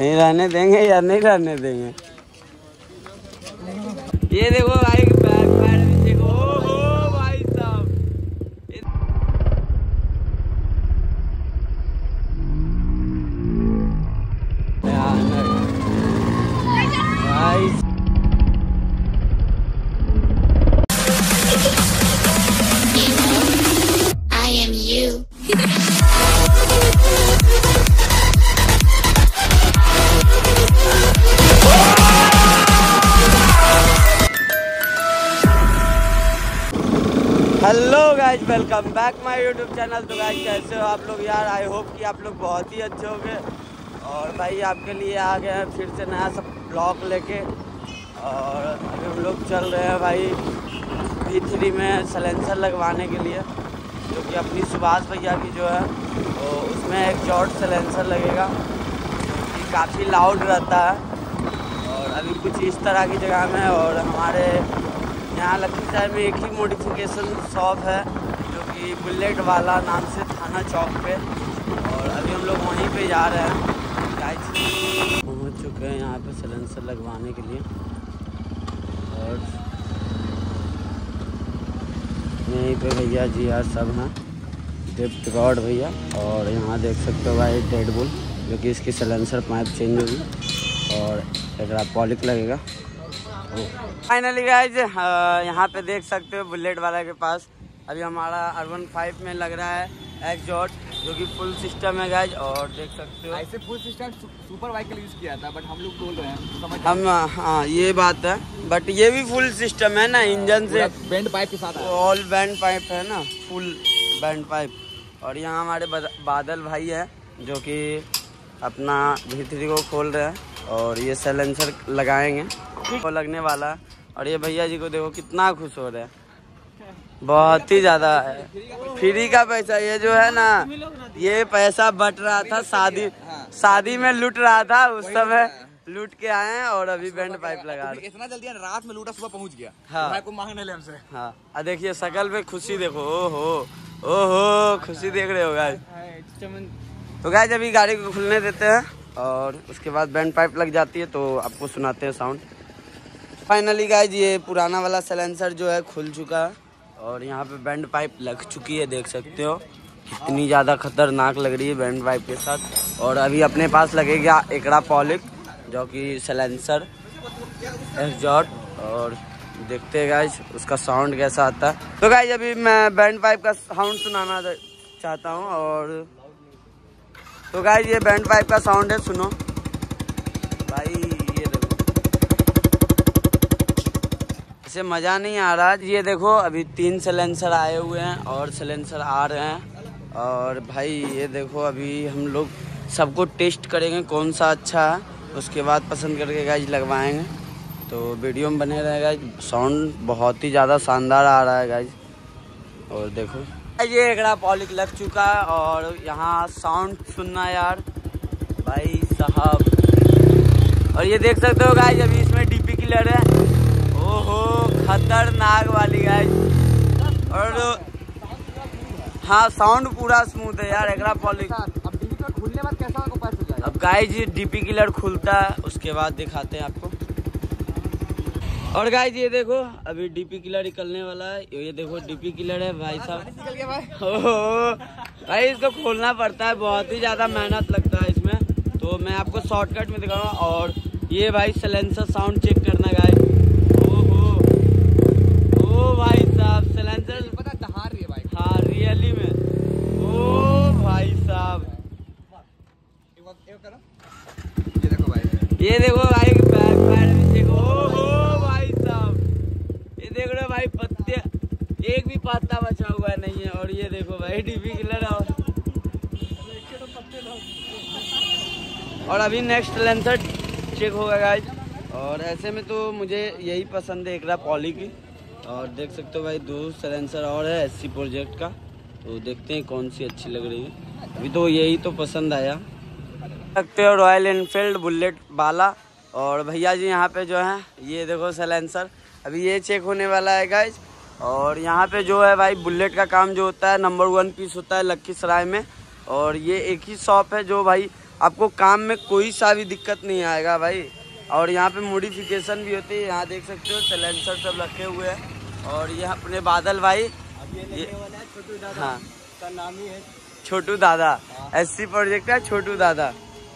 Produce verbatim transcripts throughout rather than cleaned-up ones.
नहीं रहने देंगे या नहीं रहने देंगे। ये देखो भाई बैक पैर भी देखो। ओहो भाई साहब, भाई I am you. Hello guys, welcome back my YouTube channel. तो गाइज कैसे हो आप लोग यार? आई होप कि आप लोग बहुत ही अच्छे होंगे। और भाई आपके लिए आ गए हैं फिर से नया सब ब्लॉग लेके। और अभी हम लोग चल रहे हैं भाई वी थ्री में सलेंसर लगवाने के लिए, जो कि अपनी सुभाष भैया की जो है तो उसमें एक जॉर्ट सलेंसर लगेगा जो कि काफ़ी लाउड रहता है। और अभी कुछ इस तरह की जगह में, और हमारे यहाँ लखीसराय में एक ही मॉडिफिकेशन शॉप है जो कि बुलेट वाला नाम से, थाना चौक पे। और अभी हम लोग वहीं पे जा रहे हैं। गाइस पहुँच चुके हैं यहाँ पे सलेंसर लगवाने के लिए। और यहीं पे भैया जी यार सब हैं, डिप्ट गॉड भैया। और यहाँ देख सकते हो भाई डेडबुल, जो कि इसकी सलेंसर पाइप चेंज होगी और एक पॉलिक लगेगा। फाइनली गाइज यहाँ पे देख सकते हो बुलेट वाला के पास अभी हमारा आर वन फाइव में लग रहा है एग्जॉस्ट, जो कि फुल सिस्टम है गाइज। और देख सकते हो ऐसे full system super vehicle use किया था, बट हम लोग बोल रहे हैं समझ हम, हाँ ये बात है, बट ये भी फुल सिस्टम है ना, इंजन से बैंड पाइप के साथ ऑल बैंड पाइप है ना, फुल बैंड पाइप। और यहाँ हमारे बादल भाई है जो कि अपना वी थ्री को खोल रहे हैं और ये सलेंसर लगाएंगे, वो लगने वाला है। और ये भैया जी को देखो कितना खुश हो रहे हैं, बहुत ही ज्यादा है। फ्री का पैसा ये जो है ना, ये पैसा बट रहा था शादी शादी में लूट रहा था, उस समय लूट के आए हैं और अभी बैंड पाइप लगा रहे। इतना जल्दी रात में लूटा, सुबह पहुंच गया। हाँ, भाई को मांगने ले हमसे। हाँ अब देखिए शकल पे खुशी देखो, ओहो ओहो खुशी देख रहे हो गाइस। तो गाइस अभी गाड़ी को खुलने देते हैं और उसके बाद बैंड पाइप लग जाती है तो आपको सुनाते हैं साउंड। फाइनली गाइस ये पुराना वाला सलेंसर जो है खुल चुका है और यहाँ पे बैंड पाइप लग चुकी है, देख सकते हो कितनी ज़्यादा खतरनाक लग रही है बैंड पाइप के साथ। और अभी अपने पास लगेगा एकड़ा पॉलिक, जो कि सलेंसर एग्जॉस्ट। और देखते हैं गाइस उसका साउंड कैसा आता है। तो गाइस अभी मैं बैंड पाइप का साउंड सुनाना चाहता हूँ। और तो गाइस ये बैंड पाइप का साउंड है, सुनो भाई। ये देखो इसे मज़ा नहीं आ रहा। ये देखो अभी तीन सलेंसर आए हुए हैं और सलेंसर आ रहे हैं। और भाई ये देखो अभी हम लोग सबको टेस्ट करेंगे कौन सा अच्छा है, उसके बाद पसंद करके गाइस लगवाएंगे। तो वीडियो में बने रहेगा। साउंड बहुत ही ज़्यादा शानदार आ रहा है गाइस। और देखो ये एकड़ा पॉलिक लग चुका है और यहाँ साउंड सुनना यार भाई साहब। और ये देख सकते हो गाइस अभी इसमें डीपी किलर है, ओहो खतरनाक वाली गाइस। और हाँ साउंड पूरा स्मूथ है यार एकड़ा पॉलिक। अब डीपी किलर खुलने बाद कैसा आपको पता चल जाएगा? अब गाइस ये डीपी किलर खुलता है उसके बाद दिखाते हैं आपको। और गाइस ये देखो अभी डीपी किलर निकलने वाला है। ये देखो डीपी किलर है भाई साहब। निकल गया भाई। ओहो भाई इसको खोलना पड़ता है, बहुत ही ज्यादा मेहनत लगता है इसमें, तो मैं आपको शॉर्टकट में दिखाऊंगा। और ये भाई सलेंसर साउंड चेक करना गाइस। ओहो ओ भाई साहब सलेंसर पता दहाड़ रही है भाई। हाँ रियली में, ओ भाई साहब ये देखो भाई, ये देखो भाई बैक पैर भी देखो। ओहो भाई साहब ये देख रहे हो भाई, पत्ते एक भी पत्ता बचा हुआ नहीं है। और ये देखो भाई डीपी किलर। और और अभी नेक्स्ट सलेंसर चेक होगा गाइस। और ऐसे में तो मुझे यही पसंद है एकड़ा पॉली की। और देख सकते हो भाई दो सलेंसर और है एससी प्रोजेक्ट का, तो देखते हैं कौन सी अच्छी लग रही है। अभी तो यही तो पसंद आया। सकते हो रॉयल एनफील्ड बुलेट वाला। और भैया जी यहाँ पे जो है ये देखो सलेंसर अभी ये चेक होने वाला है गाइज। और यहाँ पे जो है भाई बुलेट का काम जो होता है नंबर वन पीस होता है लखीसराय में। और ये एक ही शॉप है जो भाई आपको काम में कोई सा भी दिक्कत नहीं आएगा भाई। और यहाँ पे मॉडिफिकेशन भी होती है, यहाँ देख सकते हो सैलेंसर सब रखे हुए हैं। और ये अपने बादल भाई, ये छोटू दादा, हाँ का नाम ही है छोटू दादा, एससी प्रोजेक्ट है छोटू दादा।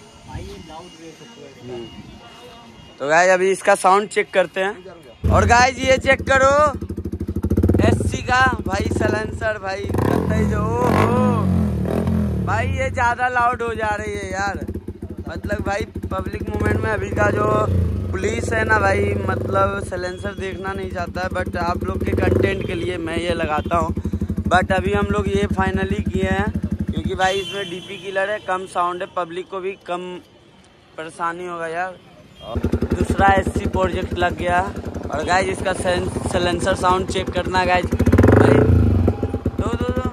तो गाइस अभी इसका साउंड चेक करते हैं। और गाइस ये चेक करो एससी का भाई सैलेंसर भाई, जो हो भाई ये ज्यादा लाउड हो जा रही है यार। मतलब भाई पब्लिक मूवमेंट में अभी का जो पुलिस है ना भाई, मतलब सैलेंसर देखना नहीं चाहता है, बट आप लोग के कंटेंट के लिए मैं ये लगाता हूँ। बट अभी हम लोग ये फाइनली किए हैं क्योंकि भाई इसमें डीपी किलर है, कम साउंड है, पब्लिक को भी कम परेशानी होगा यार। और दूसरा एससी प्रोजेक्ट लग गया। और गाइज इसका सैलेंसर साउंड चेक करना गाइज भाई, दो दो दो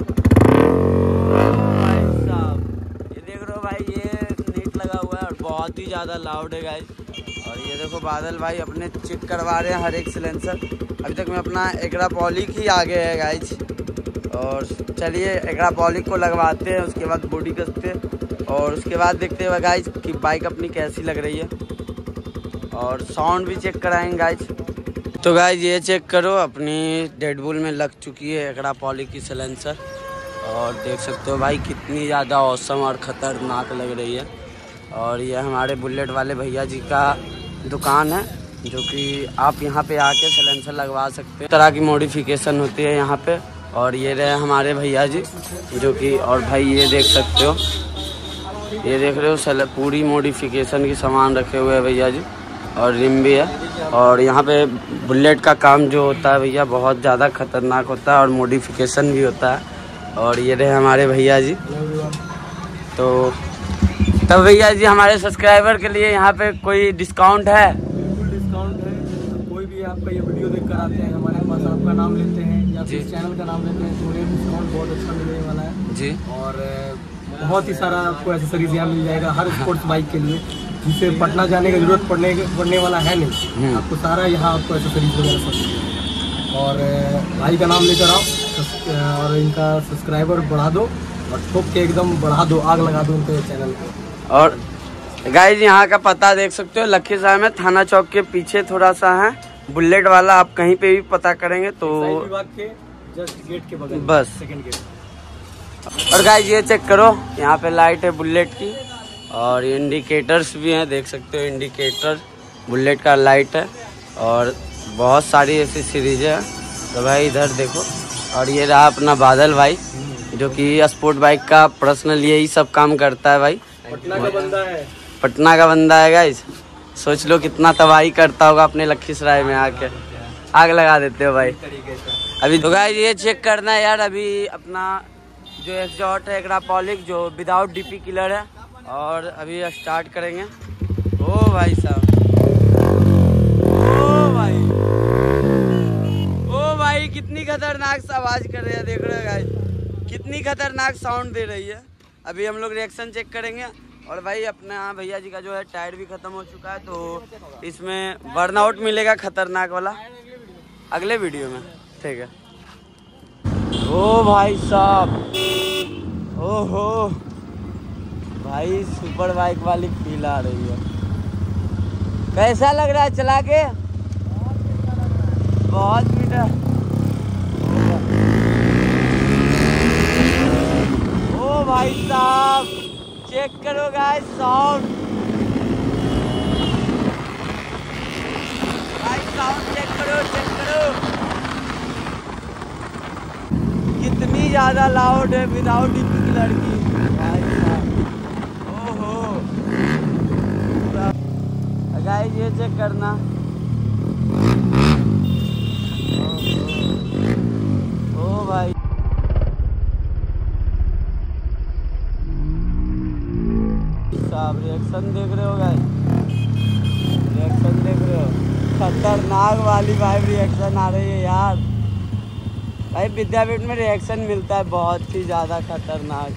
भाई साहब, ये देख रहे हो भाई ये नेट लगा हुआ है और बहुत ही ज़्यादा लाउड है गाइज। और ये देखो बादल भाई अपने चेक करवा रहे हैं हर एक सिलेंसर। अभी तक मैं अपना एक्रापॉलिक ही आगे है गाइज। और चलिए एक्रापॉलिक को लगवाते हैं, उसके बाद बॉडी कसते हैं और उसके बाद देखते हैं गाइज कि बाइक अपनी कैसी लग रही है। और साउंड भी चेक कराएंगे गाइज। तो गाइज ये चेक करो अपनी डेडबुल में लग चुकी है एक्रापॉलिक की सिलेंसर। और देख सकते हो भाई कितनी ज़्यादा औसम और ख़तरनाक लग रही है। और ये हमारे बुलेट वाले भैया जी का दुकान है, जो कि आप यहाँ पे आके सिलेंसर लगवा सकते हैं। तरह की मॉडिफिकेशन होती है यहाँ पे। और ये रहे हमारे भैया जी जो कि, और भाई ये देख सकते हो, ये देख रहे हो पूरी मॉडिफिकेशन की सामान रखे हुए हैं भैया जी। और रिम भी है। और यहाँ पे बुलेट का काम जो होता है भैया बहुत ज़्यादा खतरनाक होता है और मॉडिफिकेशन भी होता है। और ये रहे हमारे भैया जी। तो तब भैया जी हमारे सब्सक्राइबर के लिए यहाँ पे कोई डिस्काउंट है? बिल्कुल डिस्काउंट है। कोई भी आपका ये वीडियो देख कर आते हैं हमारे पास, आपका नाम लेते हैं या फिर चैनल का नाम लेते हैं, तो ये डिस्काउंट बहुत अच्छा मिलने वाला है जी। और बहुत ही सारा आपको एसेसरीज यहाँ मिल जाएगा हर स्पोर्ट्स बाइक के लिए, जिससे पटना जाने की जरूरत पड़ने पड़ने वाला है नहीं। आपको सारा यहाँ आपको एसेसरीज वगैरह सब। और भाई का नाम लेकर आओ और इनका सब्सक्राइबर बढ़ा दो और ठोक के एकदम बढ़ा दो, आग लगा दो उनके चैनल को। और गाइज यहाँ का पता देख सकते हो लखीसराय में थाना चौक के पीछे थोड़ा सा है बुलेट वाला। आप कहीं पे भी पता करेंगे तो विभाग के जस्ट गेट के बगल, बस सेकंड गेट। और गाइज ये चेक करो यहाँ पे लाइट है बुलेट की और इंडिकेटर्स भी हैं, देख सकते हो इंडिकेटर बुलेट का लाइट है। और बहुत सारी ऐसी सीरीज है। तो भाई इधर देखो। और ये रहा अपना बादल भाई जो कि स्पोर्ट बाइक का पर्सनल यही सब काम करता है भाई। पटना का बंदा है, पटना का बंदा है गाइज। सोच लो कितना तबाही करता होगा अपने लखीसराय में आके, आग लगा देते हो भाई अभी। तो गाइज ये चेक करना है यार अभी अपना जो एग्जॉस्ट है एक्रापॉलिक जो विदाउट डीपी किलर है। और अभी स्टार्ट करेंगे। ओ भाई साहब, ओ भाई, ओ भाई कितनी खतरनाक सा आवाज कर रही है, देख रहे हो गाइस कितनी खतरनाक साउंड दे रही है। अभी हम लोग रिएक्शन चेक करेंगे। और भाई अपने यहाँ भैया जी का जो है टायर भी खत्म हो चुका है, तो इसमें बर्नआउट मिलेगा खतरनाक वाला अगले वीडियो में, ठीक है। ओ भाई साहब, ओहो भाई सुपर बाइक वाली फील आ रही है। कैसा लग रहा है चला के? बहुत मीठा। ओ भाई साहब चेक करो गाइस साउंड, भाई साउंड चेक करो, चेक करो कितनी ज्यादा लाउड है विदाउट डीपी किलर की भाई साहब। गाइस ये चेक करना। ओ भाई साहब रिएक्शन देख रहे हो गाइस, रिएक्शन देख रहे हो, खतरनाक वाली भाई रिएक्शन आ रही है यार। भाई विद्यापीठ में रिएक्शन मिलता है बहुत ही ज़्यादा खतरनाक।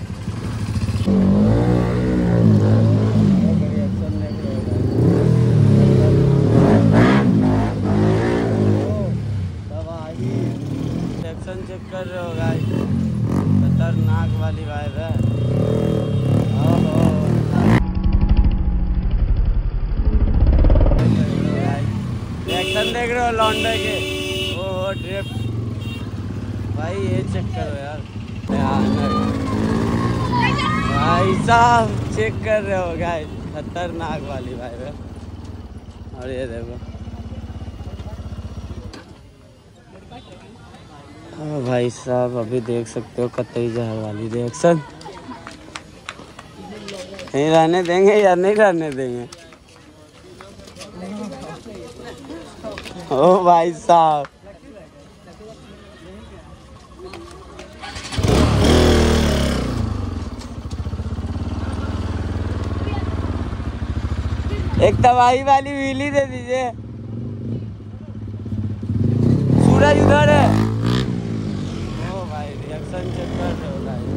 चेक कर रहे हो गाइस, खतरनाक वाली वाइब है। ओहो हो लौंडे के। ओ ड्रिफ्ट भाई, ये चेक करो यार, भाई साहब चेक कर रहे हो गाइस, खतरनाक वाली भाई। और ये देखो हाँ भाई साहब, अभी देख सकते हो कतई जहर वाली रिएक्शन। नहीं रहने देंगे या नहीं रहने देंगे? ओ भाई साहब, एक तबाही वाली व्हीली दे दीजिए। सूरज उधर है। ओ भाई रिएक्शन चेक कर रहे हो गाइस।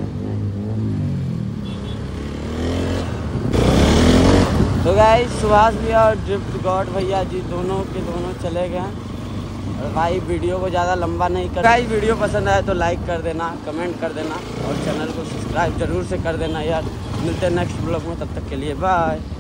तो गाइस सुभाष भैया और ड्रिफ्ट गॉड भैया जी दोनों के दोनों चले गए हैं। और भाई वीडियो को ज़्यादा लंबा नहीं कर। गाइस वीडियो पसंद आए तो लाइक कर देना, कमेंट कर देना और चैनल को सब्सक्राइब जरूर से कर देना यार। मिलते हैं नेक्स्ट ब्लॉग में, तब तक के लिए बाय।